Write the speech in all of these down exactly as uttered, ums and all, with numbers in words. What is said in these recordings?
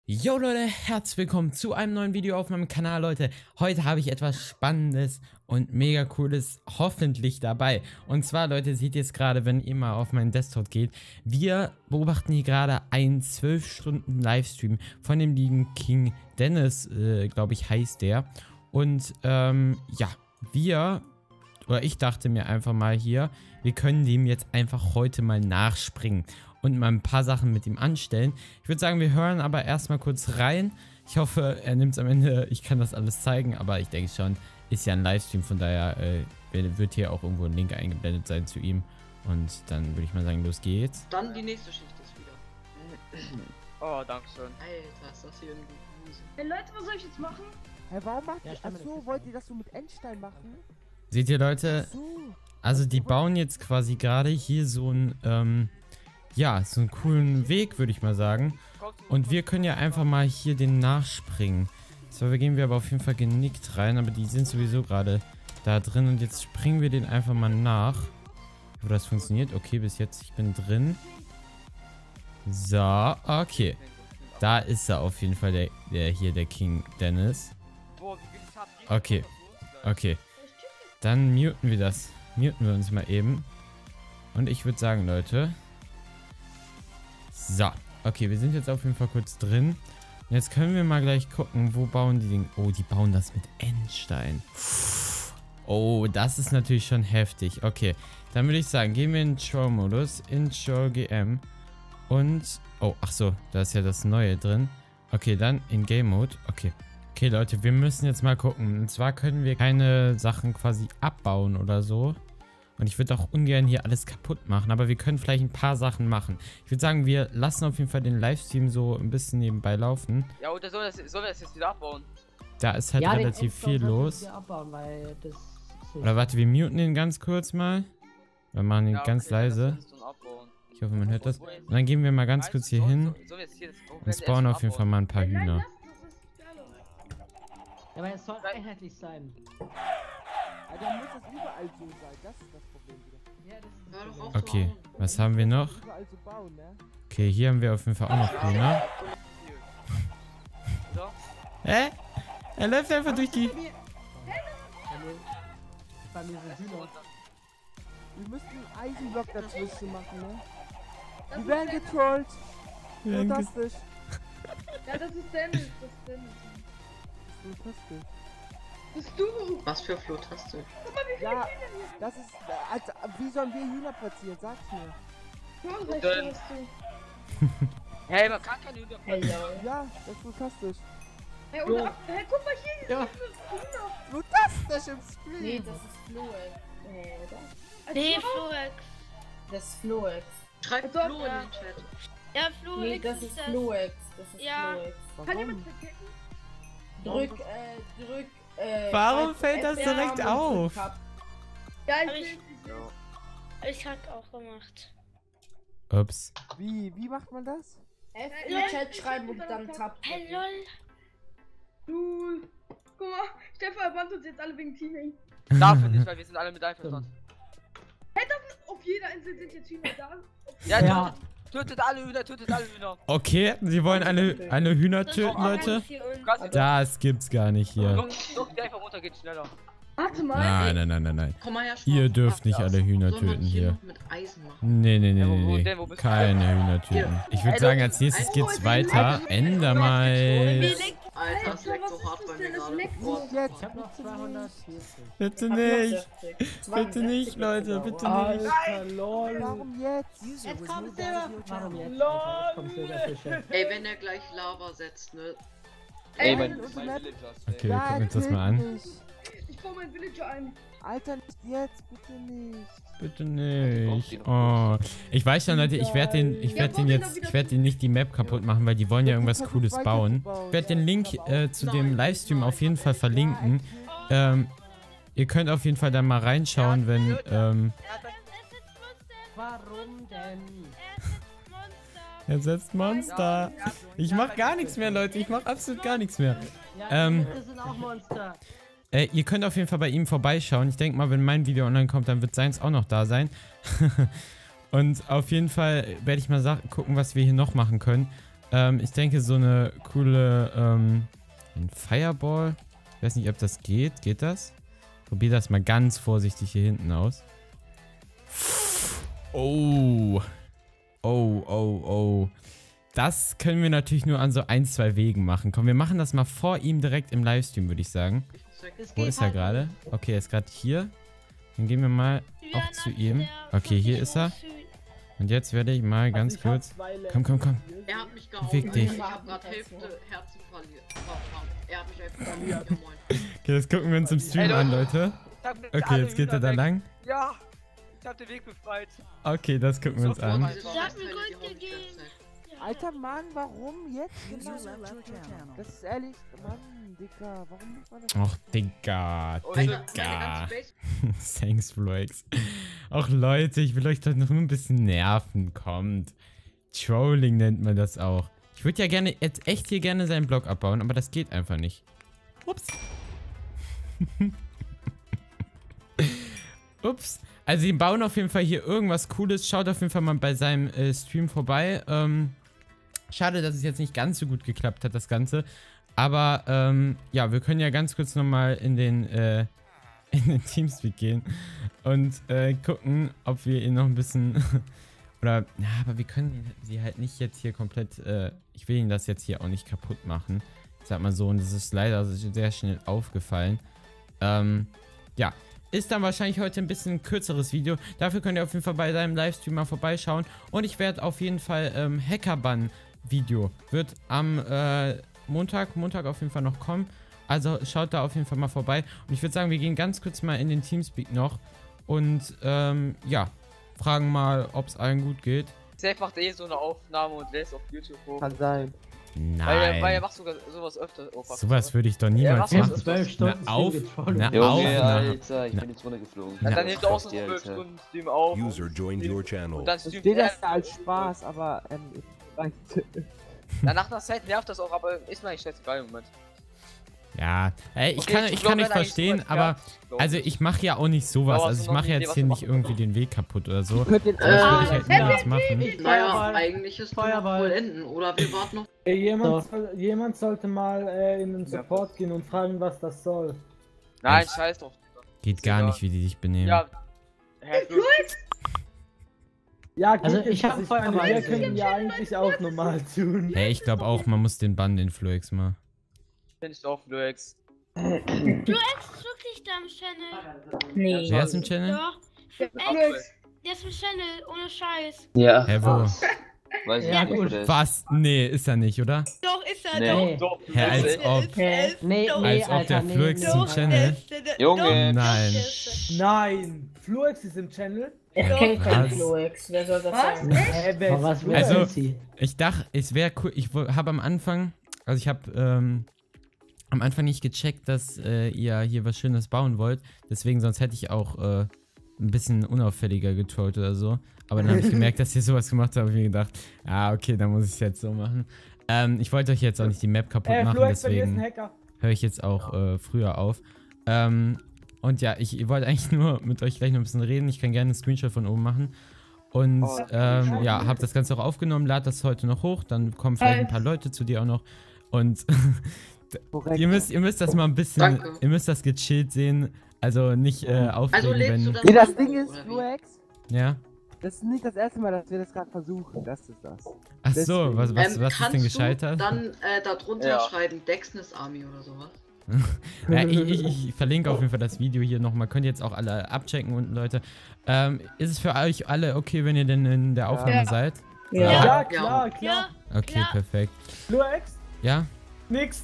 Yo Leute, herzlich willkommen zu einem neuen Video auf meinem Kanal, Leute. Heute habe ich etwas Spannendes und mega Cooles hoffentlich dabei. Und zwar, Leute, seht ihr es gerade, wenn ihr mal auf meinen Desktop geht. Wir beobachten hier gerade einen zwölf Stunden Livestream von dem lieben King Dennis, äh, glaube ich, heißt der. Und, ähm, ja, wir, oder ich dachte mir einfach mal hier, wir können dem jetzt einfach heute mal nachspringen und mal ein paar Sachen mit ihm anstellen. Ich würde sagen, wir hören aber erstmal kurz rein. Ich hoffe, er nimmt es am Ende. Ich kann das alles zeigen, aber ich denke schon, ist ja ein Livestream, von daher äh, wird hier auch irgendwo ein Link eingeblendet sein zu ihm. Und dann würde ich mal sagen, los geht's. Dann die nächste Schicht ist wieder. Oh, danke schön. Alter, ist das hier ein Gemüse. Hey Leute, was soll ich jetzt machen? Hey, warum macht Ja, ihr stimmt, das so? das Wollt ihr das so mit Endstein machen? Seht ihr, Leute? Ach so. Also die bauen jetzt quasi gerade hier so ein, ähm, ja, so einen coolen Weg, würde ich mal sagen. Und wir können ja einfach mal hier den nachspringen. So, wir gehen wir aber auf jeden Fall genickt rein, aber die sind sowieso gerade da drin. Und jetzt springen wir den einfach mal nach. Wo das funktioniert. Okay, bis jetzt, ich bin drin. So, okay. Da ist er auf jeden Fall, der, der hier, der King Dennis. Okay, okay. Dann muten wir das. Muten wir uns mal eben. Und ich würde sagen, Leute. So. Okay, wir sind jetzt auf jeden Fall kurz drin. Und jetzt können wir mal gleich gucken, wo bauen die den... Oh, die bauen das mit Endstein. Oh, das ist natürlich schon heftig. Okay, dann würde ich sagen, gehen wir in den Show-Modus. In Show G M. Und... Oh, ach so, da ist ja das Neue drin. Okay, dann in Game Mode. Okay. Okay, Leute, wir müssen jetzt mal gucken. Und zwar können wir keine Sachen quasi abbauen oder so. Und ich würde auch ungern hier alles kaputt machen. Aber wir können vielleicht ein paar Sachen machen. Ich würde sagen, wir lassen auf jeden Fall den Livestream so ein bisschen nebenbei laufen. Ja, oder soll das, soll das jetzt wieder abbauen? Da ist halt Ja, den relativ Endstone viel sollten wir los. hier abbauen, weil das ist so Oder warte, wir muten den ganz kurz mal. Wir machen ihn Ja, ganz okay, leise. das ist abbauen. Ich hoffe, man hört das. Und dann gehen wir mal ganz kurz hier hin. Und spawnen auf jeden Fall mal ein paar Nein, Hühner. lass das, das ist ja, aber es soll einheitlich sein. Also, dann muss das überall so sein. Das ist das Problem wieder. Ja, das ist Hör das doch auf Problem. zu Okay, hauen. was haben wir noch? Überall so bauen, ne? Okay, hier haben wir auf jeden Fall auch noch Hühner. So. Hä? Er läuft einfach durch die... Bei mir, bei mir sind Hühner. Wir müssen einen Eisenblock dazwischen machen, ne? Das Wir ist werden Dennis. getrollt. werden Fantastisch. Ja, das ist Dennis, das ist Dennis. Fantastisch. Bist du? Was für Flotaste? Ja, das ist. äh, Als, wie sollen wir Hühner platzieren? Sag's mir. Ja, recht dann- hast du. Hey, man kann keine Hühner Hey, ja. Ja, das ist fantastisch. Hey, und ab, hey, guck mal hier, Ja. Hühner. Fantastisch im Stream. Nee, das ist Fluex. Nee, oder? Nee, Nee, Fluex. Das ist Fluex. Schreibt Doch, Flo in ja. den Chat. Ja, Fluex. Nee, das ist Fluex. Das ist Ja. Fluex. Kann jemand Warum? verkecken? Drück, äh, drück, äh. Warum F- fällt das F R direkt und auf? drück Tab. Ja, Hab ich ich- will ich will- Ich hab auch gemacht. Ups. Wie? Wie macht man das? F Ja, in ja, den Chat ich- schreiben ich- und dann Tab. Hey, lol. Du. Guck mal, Stefan erbannt uns jetzt alle wegen Teaming. Darf er nicht, weil wir sind alle mit einverstanden. Auf jeder Insel sind jetzt Hühner da. Ja, Ja. Tötet, tötet alle Hühner, tötet alle Hühner. Okay, sie wollen alle, alle Hühner Das töten, ist Leute. für uns. Kannst Das gibt's gar nicht hier. Druck, druck die einfach runter, geht schneller. Warte mal. Nein, nein, nein, nein, nein. Komm mal her, Ihr Schwarz. dürft nicht alle Hühner Soll man töten hier hier. noch mit Eisen machen? Nee, nee, nee, Ja, wo- wo nee, denn? Wo nee. bist du? Keine Hühner töten. Ich würde sagen, als nächstes geht's weiter. Endermais. Alter, das leckt so was hart ist bei das mir denn? Das gerade. leckt Boah. so. Jetzt. Ich hab noch zweihundertvierzig. Bitte nicht. Bitte nicht, Leute. Bitte nicht. Alter, lol. Warum jetzt? Jetzt kommt der. Warum jetzt? Lol. Alter, jetzt kommt Silberfische. Ey, wenn der gleich Lava setzt, ne? Ey, mein- mein, mein Okay, wir Ja, gucken uns das mal erzähl an. nicht. ich baue meinen Villager ein. Alter, nicht jetzt, bitte nicht. Bitte nicht. Oh. Ich weiß schon, Leute, ich werde den, ich werde den jetzt, ich werde den nicht die Map kaputt machen, weil die wollen ja irgendwas Cooles bauen. Ich werde den Link äh, zu dem Livestream auf jeden Fall verlinken. Ähm, ihr könnt auf jeden Fall da mal reinschauen, wenn, ähm, Warum denn? er setzt Monster. Ich mach gar nichts mehr, Leute. Ich mach absolut gar nichts mehr. Ja, Ähm. das sind auch Monster. Äh, ihr könnt auf jeden Fall bei ihm vorbeischauen. Ich denke mal, wenn mein Video online kommt, dann wird seins auch noch da sein. Und auf jeden Fall werde ich mal gucken, was wir hier noch machen können. Ähm, ich denke, so eine coole, ähm, ein Fireball. Ich weiß nicht, ob das geht. Geht das? Probier das mal ganz vorsichtig hier hinten aus. Oh. Oh, oh, oh. Das können wir natürlich nur an so ein, zwei Wegen machen. Komm, wir machen das mal vor ihm direkt im Livestream, würde ich sagen. Wo ist er gerade? Okay, er ist gerade hier. Dann gehen wir mal auch zu ihm. Okay, hier ist er. Und jetzt werde ich mal ganz Also ich hab kurz... zwei Level. Komm, komm, komm. Er hat mich gehauen. Beweg dich. Ich hab grad Hälfte Herzen verliert. Er hat mich einfach verliert. Ja, moin. Okay, das gucken wir uns im Stream an, Leute. Okay, jetzt geht er da lang. Ja, ich hab den Weg befreit. Okay, das gucken wir uns an. Diese Sag mir Scheißteile, gut die hauen mich gegeben. ganz weg. Alter Mann, warum jetzt? Genau. Das ist ehrlich, Mann, Dicker, warum muss man das? Och, Digga, Und Meine, meine Digga. ganze Base Thanks, Fluex. Och, Leute, ich will euch doch noch ein bisschen nerven. Kommt. Trolling nennt man das auch. Ich würde ja gerne, jetzt echt hier gerne seinen Block abbauen, aber das geht einfach nicht. Ups. Ups. Also, sie bauen auf jeden Fall hier irgendwas Cooles. Schaut auf jeden Fall mal bei seinem äh, Stream vorbei. Ähm, schade, dass es jetzt nicht ganz so gut geklappt hat, das Ganze. Aber, ähm, ja, wir können ja ganz kurz nochmal in den, äh, in den Teamspeak gehen und äh, gucken, ob wir ihn noch ein bisschen... Oder, na, aber wir können sie halt nicht jetzt hier komplett... Äh, ich will ihnen das jetzt hier auch nicht kaputt machen. Ich sag mal so, und das ist leider sehr schnell aufgefallen. Ähm, ja. Ist dann wahrscheinlich heute ein bisschen kürzeres Video. Dafür könnt ihr auf jeden Fall bei seinem Livestream mal vorbeischauen. Und ich werde auf jeden Fall ähm, Hackerbann-Video wird am äh, Montag, Montag auf jeden Fall noch kommen. Also schaut da auf jeden Fall mal vorbei. Und ich würde sagen, wir gehen ganz kurz mal in den Teamspeak noch. Und ähm, ja, fragen mal, ob es allen gut geht. Safe macht eh so eine Aufnahme und lässt auf YouTube hoch. Kann sein. Nein. Weil, er- weil er macht sogar sowas öfter. Oh, fuck. Sowas würde ich doch niemals Ja, machen. was- zwölf Stunden Eine Auf... Eine Junge, Junge, Aufnahme. Alter, ich Na- bin jetzt runtergeflogen. Ja, dann Ja. nimmt er auch so Frech, zwölf Alter. Stunden Stream auf. User joined your channel. Und dann Ich streamt sehe er. das ja als Spaß, aber ähm, ich weiß. Ja, nach einer Zeit nervt das auch, aber ist mir eigentlich scheißegal im Moment. Ja, ey, ich Okay, kann, ich ich glaub, kann euch wenn eigentlich verstehen, sowas aber... glaub Also ich mache ja auch nicht sowas. Aber Also hast ich du noch mache eine ja Idee, jetzt was hier du nicht machen irgendwie kannst? den Weg kaputt oder so. Ich könnte den Das würde ich Äh, halt niemals machen. Naja, Feuerball. eigentlich ist es Feuerball. wohl enden. Oder wir warten noch. Ey, jemand, So. soll, jemand sollte mal äh, in den Support gehen und fragen, was das soll. Nein, Echt? scheiß drauf. Geht gar nicht, wie die sich benehmen. Ja. Herr Fluss. Ja, gut, Also, jetzt, ich hab dass Feuerball meine, wir gesehen. können ja eigentlich auch normal tun. Hey, ich glaube auch, man muss den Bann, den Fluex mal. Bin ich auf Fluex. Du ex ist wirklich da im Channel. Nee. Wer ist im Channel? Doch. Ex, der ist im Channel, ohne Scheiß. Ja, Hä, wo? weiß ich Ja, nicht, wo gut. der ist. Was? Nee, ist er nicht, oder? Doch, ist er Nee. doch. Doch, Hä, als Fluex. ob. Nee, nee, Doch. nee, Als ob Alter, der nee, Fluex nee, zum nee. Channel. Junge. Nein. Nein, Fluex ist im Channel. Ich kenn keinen Was? Fluex, wer soll das Was? sagen? Hä, wer Aber was ist will Also- Fluex? sie? Ich dachte, es wäre cool. Ich habe am Anfang, also ich habe ähm, am Anfang nicht gecheckt, dass äh, ihr hier was Schönes bauen wollt. Deswegen, sonst hätte ich auch äh, ein bisschen unauffälliger getrollt oder so. Aber dann habe ich gemerkt, dass ihr sowas gemacht habt, habe ich mir gedacht, ah, okay, dann muss ich es jetzt so machen. Ähm, ich wollte euch jetzt auch nicht die Map kaputt Äh, machen, Fluex, bei dir ist ein deswegen Hacker. höre ich jetzt auch äh, früher auf. Ähm, und ja, ich, ich wollte eigentlich nur mit euch gleich noch ein bisschen reden. Ich kann gerne einen Screenshot von oben machen. Und Oh, ähm, ja, habe das Ganze auch aufgenommen, lad das heute noch hoch. Dann kommen vielleicht ein paar Leute zu dir auch noch. Und Korrekt. ihr müsst, ihr müsst das mal ein bisschen, Danke. ihr müsst das gechillt sehen. Also nicht äh, aufregen, Also lädst du wenn... das Nee, das an, Ding ist, oder wie? Fluex, Ja? das ist nicht das erste Mal, dass wir das gerade versuchen. Das ist das. Ach so, Deswegen. was, was, Ähm, was ist denn kannst gescheitert? Du dann äh, darunter Ja. schreiben Dexness Army oder sowas. Ja, ich, ich, ich verlinke auf jeden Fall das Video hier nochmal. Könnt ihr jetzt auch alle abchecken unten, Leute. Ähm, ist es für euch alle okay, wenn ihr denn in der Aufnahme Ja. seid? Ja, Ja. klar, klar. Ja, Okay, Klar. perfekt. Fluex? Ja? Nix.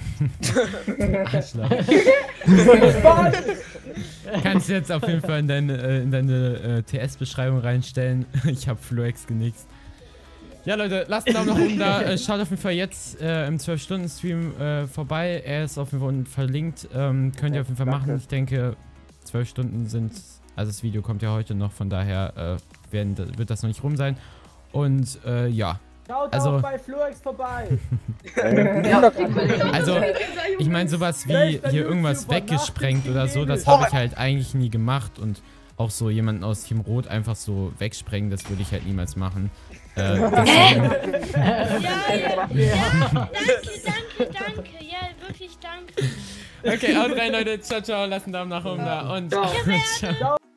Arschloch. Spaß. Kannst du jetzt auf jeden Fall in deine, äh, in deine äh, T S-Beschreibung reinstellen. Ich habe Fluex genixt. Ja, Leute, lasst einen Daumen nach oben da. Äh, schaut auf jeden Fall jetzt äh, im zwölf Stunden Stream äh, vorbei. Er ist auf jeden Fall unten verlinkt. Ähm, könnt ihr auf jeden Fall Danke. machen. Ich denke, zwölf Stunden sind... Also das Video kommt ja heute noch, von daher äh, werden, wird das noch nicht rum sein. Und äh, ja, Schaut Also- auch bei Fluex vorbei. Ja, die Kollegen. also ich meine sowas wie hier irgendwas weggesprengt oder so, das habe ich halt eigentlich nie gemacht. Und auch so jemanden aus Team Rot einfach so wegsprengen, das würde ich halt niemals machen. Äh, Ja, ja, ja, danke, danke, danke. Ja, wirklich danke. okay, haut rein, Leute. Ciao, ciao. Lasst einen Daumen nach oben da und Ciao. ciao.